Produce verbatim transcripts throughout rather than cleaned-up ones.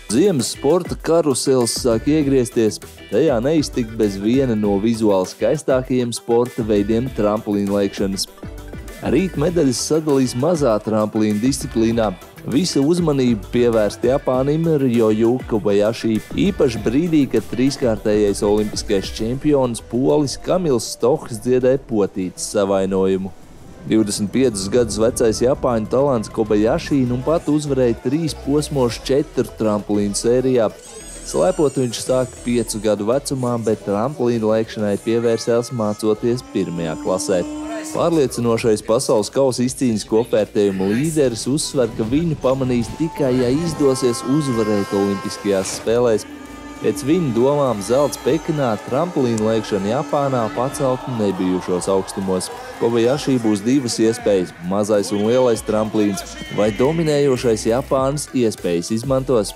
Ziemas sporta karuseles sāk iegriezties, tajā neiztikt bez viena no vizuāli skaistākajiem sporta veidiem – tramplīnlēkšanas. Rīt medaļas sadalīs mazā tramplīna disciplīnā. Visa uzmanība pievērsta Japānim Ryoju Kobayashi, īpaši brīdī, kad trīskārtējais olimpiskais čempions polis Kamils Stohs dziedāja potītes savainojumu. divdesmit piecus gadus vecais Japāņu talants Kobayashi nu pat uzvarēja trīs posmos četru tramplīnu sērijā. Slēpot viņš sāka piecu gadu vecumā, bet tramplīnu lēkšanai pievērsās mācoties pirmajā klasē. Pārliecinošais pasaules kausa izcīņas kopvērtējuma līderis uzsver, ka viņu pamanīs tikai, ja izdosies uzvarēt olimpiskajās spēlēs. Pēc viņa domām zelts Pekinā tramplīnu lēkšana Japānā paceltu nebijušos augstumos. Kobayashi būs divas iespējas – mazais un lielais tramplīns, vai dominējošais Japānas iespējas izmantos.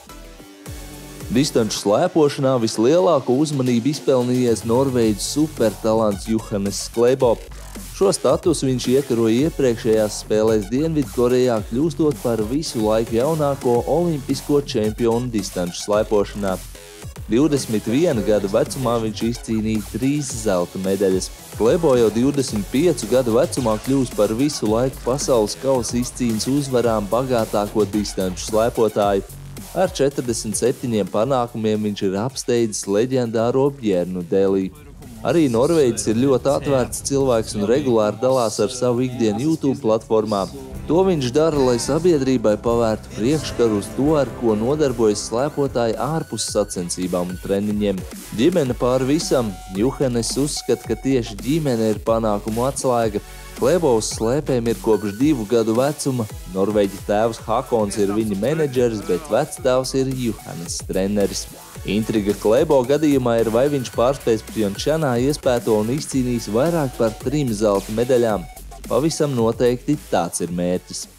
Distanču slēpošanā vislielāko uzmanību izpelnījies norvēģu supertalants Johannes Skleibo. Šo statusu viņš iekaroja iepriekšējās spēlēs Dienvidkorejā, kļūstot par visu laiku jaunāko olimpisko čempionu distanču slēpošanā. divdesmit viena gada vecumā viņš izcīnīja trīs zelta medaļas. Skleibo jau divdesmit piecu gadu vecumā kļūst par visu laiku pasaules kausa izcīņas uzvarām bagātāko distanču slēpotāju. Ar četrdesmit septiņiem panākumiem viņš ir apsteidzis leģendāro Bjernu Delī. Arī norvēģis ir ļoti atvērts cilvēks un regulāri dalās ar savu ikdienu YouTube platformā. To viņš dara, lai sabiedrībai pavērtu priekškaru uz to, ar ko nodarbojas slēpotāji ārpus sacensībām un treniņiem. Ģimene pār visam. Johannes uzskata, ka tieši ģimene ir panākumu atslēga. Skleibo uz slēpēm ir kopš divu gadu vecuma. Norvēģi tēvs Hakons ir viņa menedžeris, bet vectēvs ir Johannes treneris. Intriga Skleibo gadījumā ir, vai viņš pārspēs Pjongčanā iespēto un izcīnīs vairāk par trim zelta medaļām. Pavisam noteikti tāds ir mērķis.